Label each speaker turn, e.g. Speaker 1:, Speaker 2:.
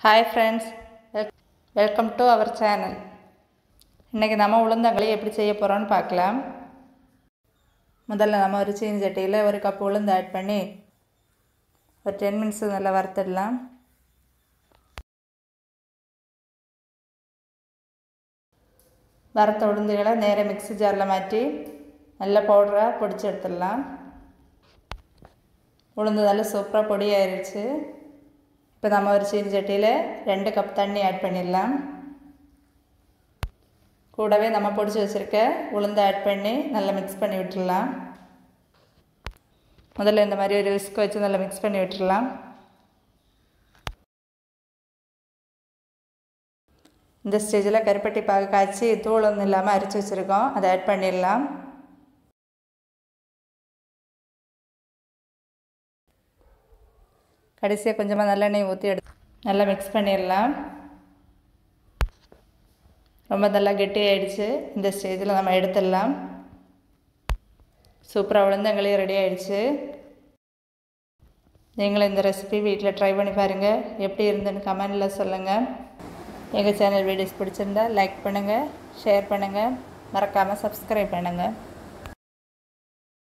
Speaker 1: Hi friends, welcome to our channel. இன்னைக்கு நாம உளுந்தங்களி எப்படி செய்ய போறோம்னு பார்க்கலாம். முதல்ல நாம ஒரு சீனி சட்டியில ஒரு கப் உளுந்து ஆட் பண்ணி ஒரு 10 minutes நல்லா வறுத்துடலாம். வறுத்த உளுந்துகளை நேரா மிக்ஸி ஜார்ல மாற்றி நல்ல பவுடரா பொடிச்சு எடுத்துடலாம். உளுந்து நல்லா சூப்பரா பொடி ஆயிருச்சு. இப்போ நாம ஒரு சீனி சட்டியில 2 கப் தண்ணி ஆட் பண்ணிடலாம். கூடவே நம்ம பொடிச்சு வச்சிருக்க உளுந்து ஆட் பண்ணி நல்லா மிக்ஸ் பண்ணி விட்டுறலாம். முதல்ல இந்த மாதிரி ஒரு விஸ்க் வச்சு நல்லா மிக்ஸ் பண்ணி விட்டுறலாம். இந்த ஸ்டேஜில் கருப்பட்டி பாகு காய்ச்சி தூள் ஒன்றும் இல்லாமல் அரைச்சி வச்சுருக்கோம், அதை ஆட் பண்ணிடலாம். கடைசியாக கொஞ்சமாக நல்லெண்ணெய் ஊற்றி நல்லா மிக்ஸ் பண்ணிடலாம். ரொம்ப நல்லா கெட்டியாகிடுச்சு. இந்த ஸ்டேஜில் நம்ம எடுத்துடலாம். சூப்பராக உளுந்தங்களி ரெடி ஆகிடுச்சு. நீங்களும் இந்த ரெசிபி வீட்டில் ட்ரை பண்ணி பாருங்கள். எப்படி இருந்துன்னு கமெண்டில் சொல்லுங்கள். எங்கள் சேனல் வீடியோஸ் பிடிச்சிருந்தா லைக் பண்ணுங்கள், ஷேர் பண்ணுங்கள், மறக்காமல் சப்ஸ்கிரைப் பண்ணுங்கள்.